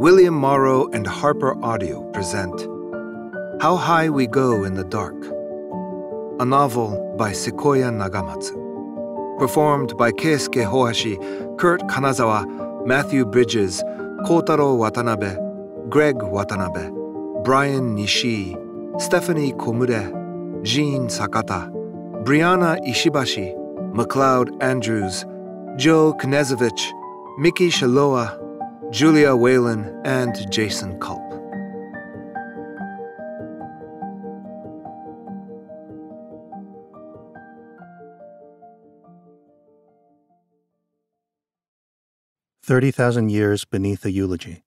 William Morrow and Harper Audio present How High We Go in the Dark, a novel by Sequoia Nagamatsu. Performed by Keisuke Hoashi, Kurt Kanazawa, Matthew Bridges, Kotaro Watanabe, Greg Watanabe, Brian Nishii, Stephanie Komure, Jeanne Sakata, Brianna Ishibashi, MacLeod Andrews, Joe Knezevich, Micky Shiloah, Julia Whelan, and Jason Culp. "30,000 Years Beneath a Eulogy."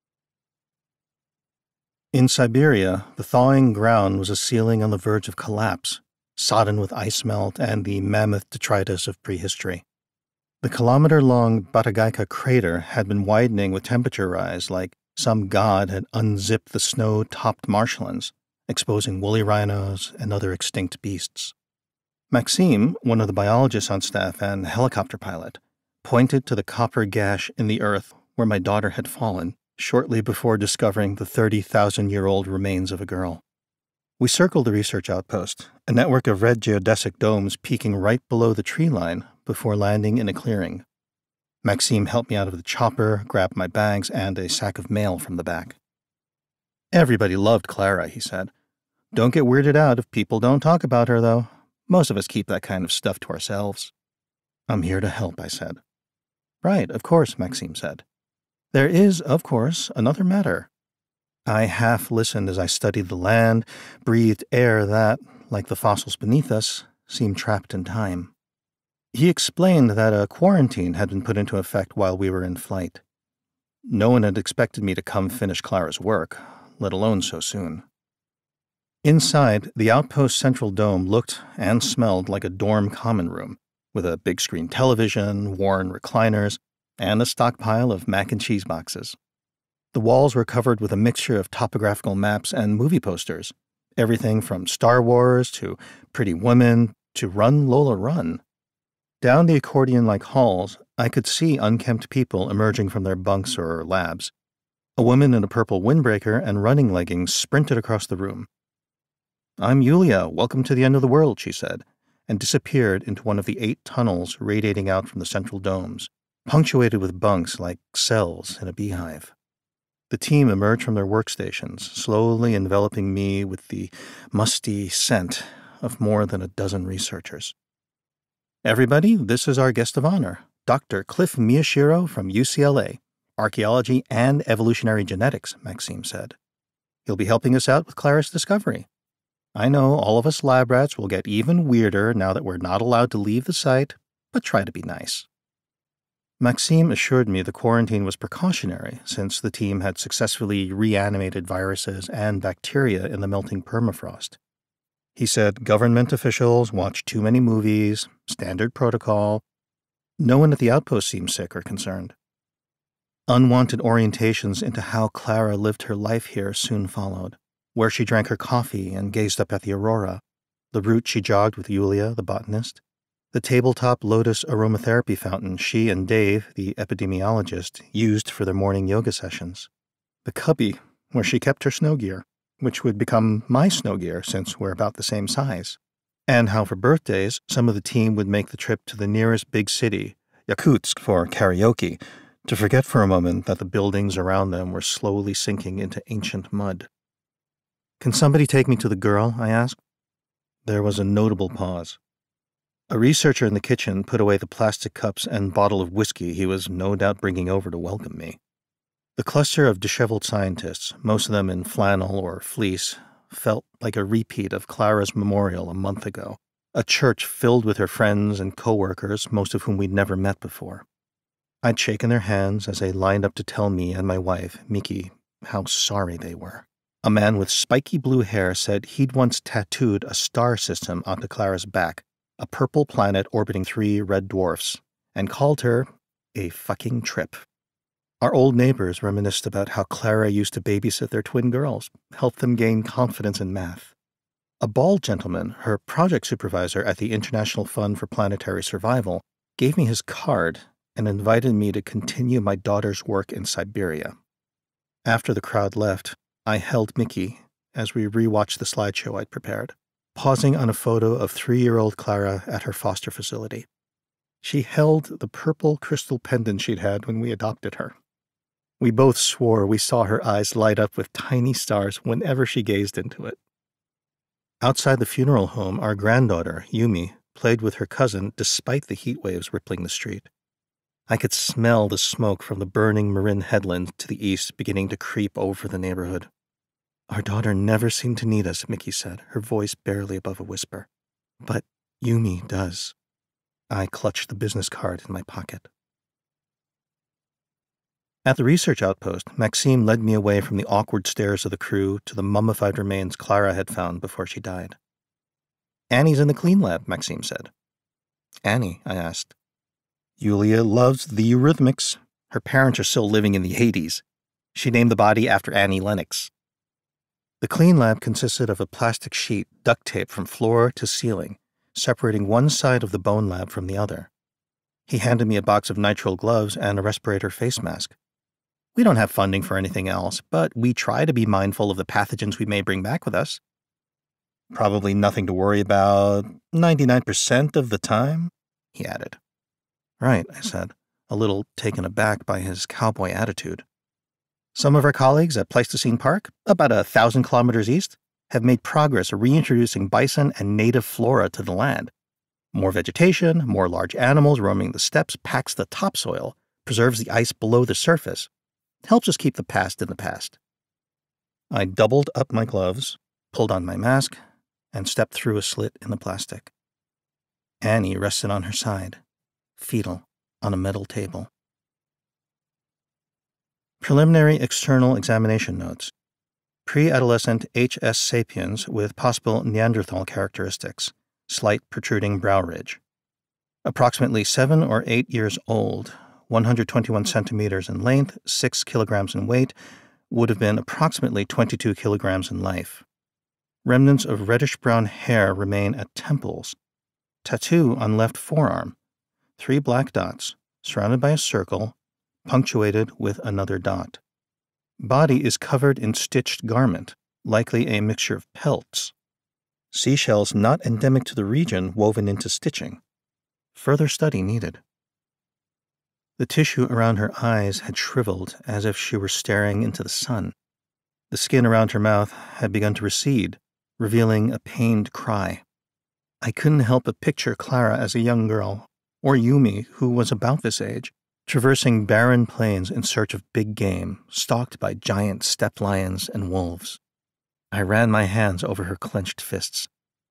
In Siberia, the thawing ground was a ceiling on the verge of collapse, sodden with ice melt and the mammoth detritus of prehistory. The kilometer-long Batagaika crater had been widening with temperature rise like some god had unzipped the snow-topped marshlands, exposing woolly rhinos and other extinct beasts. Maxime, one of the biologists on staff and helicopter pilot, pointed to the copper gash in the earth where my daughter had fallen shortly before discovering the 30,000-year-old remains of a girl. We circled the research outpost, a network of red geodesic domes peaking right below the tree line before landing in a clearing. Maxime helped me out of the chopper, grabbed my bags and a sack of mail from the back. "Everybody loved Clara," he said. "Don't get weirded out if people don't talk about her, though. Most of us keep that kind of stuff to ourselves." "I'm here to help," I said. "Right, of course," Maxime said. "There is, of course, another matter." I half listened as I studied the land, breathed air that, like the fossils beneath us, seemed trapped in time. He explained that a quarantine had been put into effect while we were in flight. No one had expected me to come finish Clara's work, let alone so soon. Inside, the outpost's central dome looked and smelled like a dorm common room, with a big-screen television, worn recliners, and a stockpile of mac and cheese boxes. The walls were covered with a mixture of topographical maps and movie posters, everything from Star Wars to Pretty Woman to Run, Lola, Run. Down the accordion-like halls, I could see unkempt people emerging from their bunks or labs. A woman in a purple windbreaker and running leggings sprinted across the room. "I'm Yulia, welcome to the end of the world," she said, and disappeared into one of the 8 tunnels radiating out from the central domes, punctuated with bunks like cells in a beehive. The team emerged from their workstations, slowly enveloping me with the musty scent of more than a dozen researchers. "Everybody, this is our guest of honor, Dr. Cliff Miyashiro from UCLA, Archaeology and Evolutionary Genetics," Maxime said. "He'll be helping us out with Clara's discovery. I know all of us lab rats will get even weirder now that we're not allowed to leave the site, but try to be nice." Maxime assured me the quarantine was precautionary since the team had successfully reanimated viruses and bacteria in the melting permafrost. He said government officials watch too many movies, standard protocol. No one at the outpost seemed sick or concerned. Unwanted orientations into how Clara lived her life here soon followed, where she drank her coffee and gazed up at the aurora, the route she jogged with Yulia, the botanist, the tabletop lotus aromatherapy fountain she and Dave, the epidemiologist, used for their morning yoga sessions, the cubby where she kept her snow gear, which would become my snow gear since we're about the same size, and how for birthdays some of the team would make the trip to the nearest big city, Yakutsk, for karaoke, to forget for a moment that the buildings around them were slowly sinking into ancient mud. "Can somebody take me to the girl?" I asked. There was a notable pause. A researcher in the kitchen put away the plastic cups and bottle of whiskey he was no doubt bringing over to welcome me. The cluster of disheveled scientists, most of them in flannel or fleece, felt like a repeat of Clara's memorial a month ago, a church filled with her friends and co-workers, most of whom we'd never met before. I'd shaken their hands as they lined up to tell me and my wife, Micky, how sorry they were. A man with spiky blue hair said he'd once tattooed a star system onto Clara's back, a purple planet orbiting 3 red dwarfs, and called her a fucking trip. Our old neighbors reminisced about how Clara used to babysit their twin girls, help them gain confidence in math. A bald gentleman, her project supervisor at the International Fund for Planetary Survival, gave me his card and invited me to continue my daughter's work in Siberia. After the crowd left, I held Micky as we rewatched the slideshow I'd prepared, pausing on a photo of 3-year-old Clara at her foster facility. She held the purple crystal pendant she'd had when we adopted her. We both swore we saw her eyes light up with tiny stars whenever she gazed into it. Outside the funeral home, our granddaughter, Yumi, played with her cousin despite the heat waves rippling the street. I could smell the smoke from the burning Marin headland to the east beginning to creep over the neighborhood. Our daughter never seemed to need us, Micky said, her voice barely above a whisper. But Yumi does. I clutched the business card in my pocket. At the research outpost, Maxime led me away from the awkward stares of the crew to the mummified remains Clara had found before she died. Annie's in the clean lab, Maxime said. Annie, I asked. Yulia loves the Eurythmics. Her parents are still living in the 80s. She named the body after Annie Lennox. The clean lab consisted of a plastic sheet duct taped from floor to ceiling, separating one side of the bone lab from the other. He handed me a box of nitrile gloves and a respirator face mask. We don't have funding for anything else, but we try to be mindful of the pathogens we may bring back with us. Probably nothing to worry about 99% of the time, he added. Right, I said, a little taken aback by his cowboy attitude. Some of our colleagues at Pleistocene Park, about 1,000 kilometers east, have made progress reintroducing bison and native flora to the land. More vegetation, more large animals roaming the steppes packs the topsoil, preserves the ice below the surface, helps us keep the past in the past. I doubled up my gloves, pulled on my mask, and stepped through a slit in the plastic. Annie rested on her side, fetal, on a metal table. Preliminary external examination notes. Pre-adolescent HS sapiens with possible Neanderthal characteristics, slight protruding brow ridge. Approximately 7 or 8 years old, 121 centimeters in length, 6 kilograms in weight, would have been approximately 22 kilograms in life. Remnants of reddish-brown hair remain at temples. Tattoo on left forearm. 3 black dots, surrounded by a circle, punctuated with another dot. Body is covered in stitched garment, likely a mixture of pelts. Seashells not endemic to the region woven into stitching. Further study needed. The tissue around her eyes had shriveled as if she were staring into the sun. The skin around her mouth had begun to recede, revealing a pained cry. I couldn't help but picture Clara as a young girl, or Yumi, who was about this age, traversing barren plains in search of big game, stalked by giant steppe lions and wolves. I ran my hands over her clenched fists.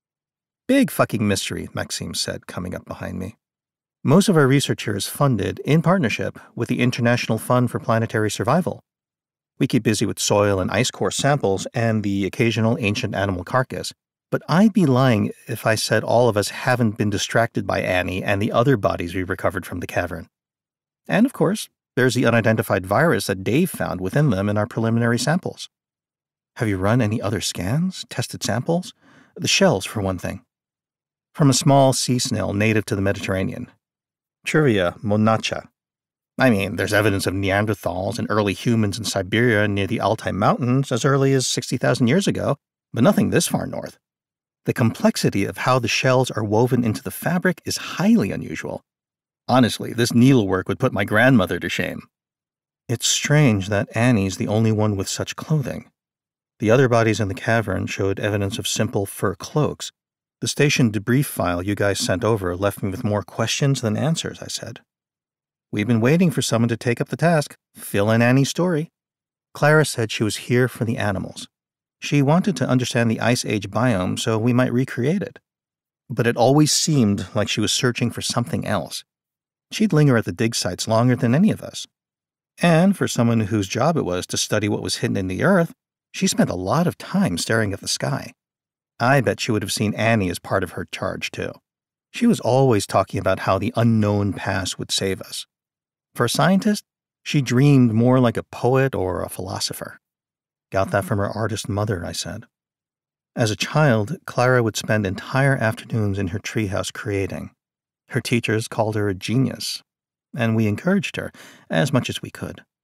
Big fucking mystery, Maxime said, coming up behind me. Most of our research here is funded, in partnership, with the International Fund for Planetary Survival. We keep busy with soil and ice core samples and the occasional ancient animal carcass, but I'd be lying if I said all of us haven't been distracted by Annie and the other bodies we recovered from the cavern. And, of course, there's the unidentified virus that Dave found within them in our preliminary samples. Have you run any other scans, tested samples? The shells, for one thing. From a small sea snail native to the Mediterranean. Trivia monacha. I mean, there's evidence of Neanderthals and early humans in Siberia near the Altai Mountains as early as 60,000 years ago, but nothing this far north. The complexity of how the shells are woven into the fabric is highly unusual. Honestly, this needlework would put my grandmother to shame. It's strange that Annie's the only one with such clothing. The other bodies in the cavern showed evidence of simple fur cloaks. The station debrief file you guys sent over left me with more questions than answers, I said. We've been waiting for someone to take up the task, fill in Annie's story. Clara said she was here for the animals. She wanted to understand the Ice Age biome so we might recreate it. But it always seemed like she was searching for something else. She'd linger at the dig sites longer than any of us. And for someone whose job it was to study what was hidden in the earth, she spent a lot of time staring at the sky. I bet she would have seen Annie as part of her charge, too. She was always talking about how the unknown past would save us. For a scientist, she dreamed more like a poet or a philosopher. Got that from her artist mother, I said. As a child, Clara would spend entire afternoons in her treehouse creating. Her teachers called her a genius, and we encouraged her as much as we could.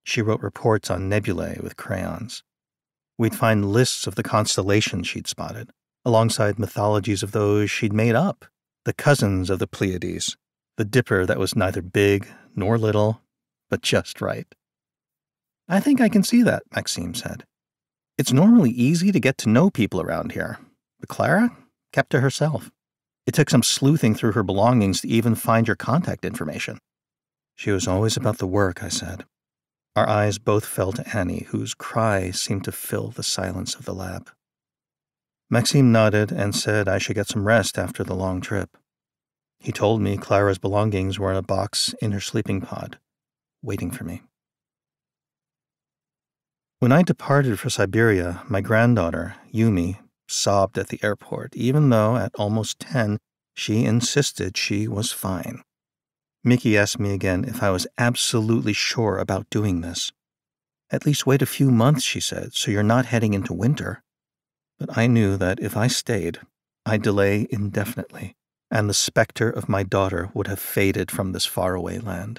She wrote reports on nebulae with crayons. We'd find lists of the constellations she'd spotted, alongside mythologies of those she'd made up, the cousins of the Pleiades, the dipper that was neither big nor little, but just right. I think I can see that, Maxime said. It's normally easy to get to know people around here, but Clara kept to herself. It took some sleuthing through her belongings to even find your contact information. She was always about the work, I said. Our eyes both fell to Annie, whose cry seemed to fill the silence of the lab. Maxime nodded and said I should get some rest after the long trip. He told me Clara's belongings were in a box in her sleeping pod, waiting for me. When I departed for Siberia, my granddaughter, Yumi, sobbed at the airport, even though at almost 10, she insisted she was fine. Micky asked me again if I was absolutely sure about doing this. At least wait a few months, she said, so you're not heading into winter. But I knew that if I stayed, I'd delay indefinitely, and the specter of my daughter would have faded from this faraway land.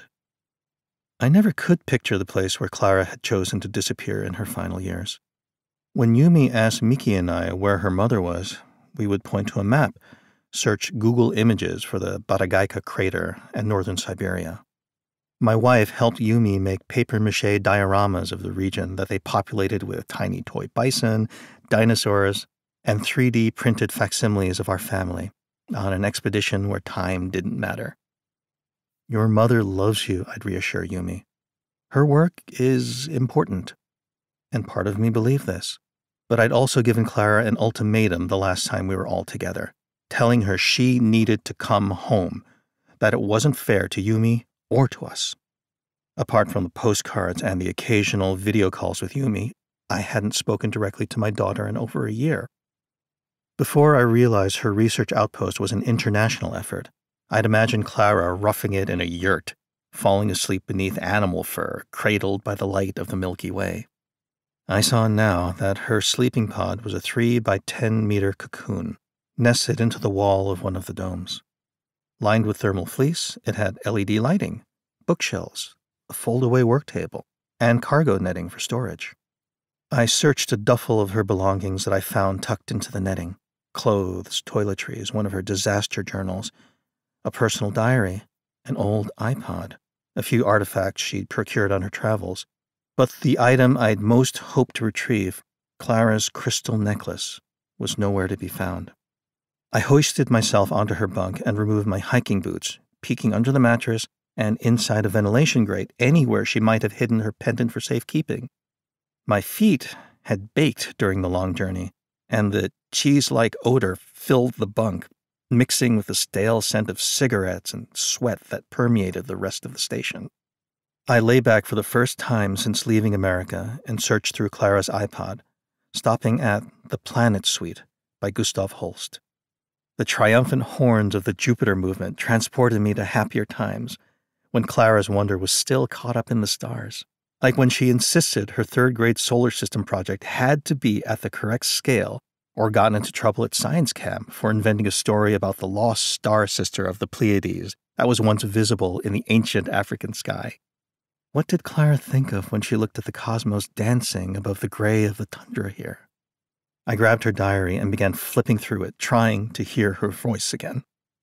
I never could picture the place where Clara had chosen to disappear in her final years. When Yumi asked Micky and I where her mother was, we would point to a map, search Google Images for the Batagaika crater and northern Siberia. My wife helped Yumi make papier-mâché dioramas of the region that they populated with tiny toy bison, dinosaurs, and 3D printed facsimiles of our family on an expedition where time didn't matter. Your mother loves you, I'd reassure Yumi. Her work is important, and part of me believed this. But I'd also given Clara an ultimatum the last time we were all together, telling her she needed to come home, that it wasn't fair to Yumi or to us. Apart from the postcards and the occasional video calls with Yumi, I hadn't spoken directly to my daughter in over a year. Before I realized her research outpost was an international effort, I'd imagined Clara roughing it in a yurt, falling asleep beneath animal fur, cradled by the light of the Milky Way. I saw now that her sleeping pod was a 3 by 10 meter cocoon, nested into the wall of one of the domes. Lined with thermal fleece, it had LED lighting, bookshelves, a fold-away work table, and cargo netting for storage. I searched a duffel of her belongings that I found tucked into the netting. Clothes, toiletries, one of her disaster journals, a personal diary, an old iPod, a few artifacts she'd procured on her travels. But the item I'd most hoped to retrieve, Clara's crystal necklace, was nowhere to be found. I hoisted myself onto her bunk and removed my hiking boots, peeking under the mattress and inside a ventilation grate anywhere she might have hidden her pendant for safekeeping. My feet had baked during the long journey, and the cheese-like odor filled the bunk, mixing with the stale scent of cigarettes and sweat that permeated the rest of the station. I lay back for the first time since leaving America and searched through Clara's iPod, stopping at The Planet Suite by Gustav Holst. The triumphant horns of the Jupiter movement transported me to happier times, when Clara's wonder was still caught up in the stars, like when she insisted her third-grade solar system project had to be at the correct scale or gotten into trouble at science camp for inventing a story about the lost star sister of the Pleiades that was once visible in the ancient African sky. What did Clara think of when she looked at the cosmos dancing above the gray of the tundra here? I grabbed her diary and began flipping through it, trying to hear her voice again.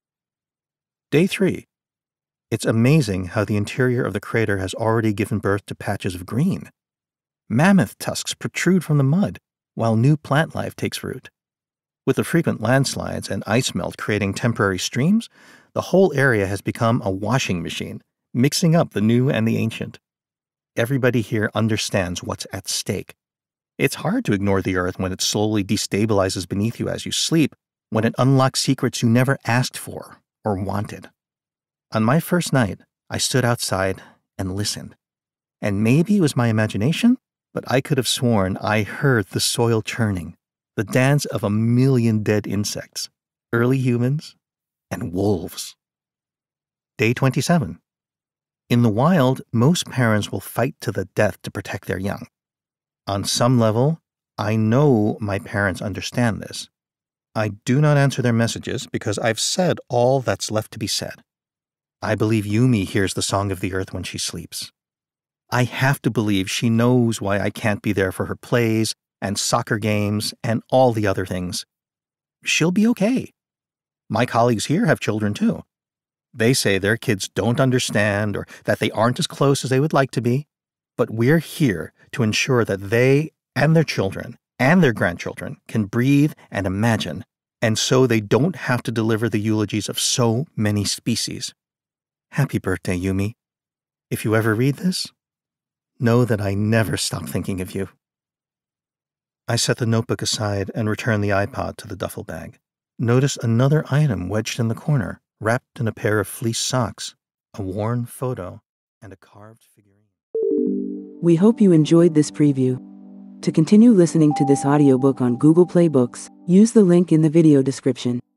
Day 3. It's amazing how the interior of the crater has already given birth to patches of green. Mammoth tusks protrude from the mud, while new plant life takes root. With the frequent landslides and ice melt creating temporary streams, the whole area has become a washing machine, mixing up the new and the ancient. Everybody here understands what's at stake. It's hard to ignore the earth when it slowly destabilizes beneath you as you sleep, when it unlocks secrets you never asked for or wanted. On my first night, I stood outside and listened. And maybe it was my imagination, but I could have sworn I heard the soil churning, the dance of a million dead insects, early humans, and wolves. Day 27. In the wild, most parents will fight to the death to protect their young. On some level, I know my parents understand this. I do not answer their messages because I've said all that's left to be said. I believe Yumi hears the song of the earth when she sleeps. I have to believe she knows why I can't be there for her plays and soccer games and all the other things. She'll be okay. My colleagues here have children too. They say their kids don't understand or that they aren't as close as they would like to be, but we're here to ensure that they and their children and their grandchildren can breathe and imagine, and so they don't have to deliver the eulogies of so many species. Happy birthday, Yumi. If you ever read this, know that I never stop thinking of you. I set the notebook aside and returned the iPod to the duffel bag. Notice another item wedged in the corner, wrapped in a pair of fleece socks, a worn photo, and a carved figurine. We hope you enjoyed this preview. To continue listening to this audiobook on Google Play Books, use the link in the video description.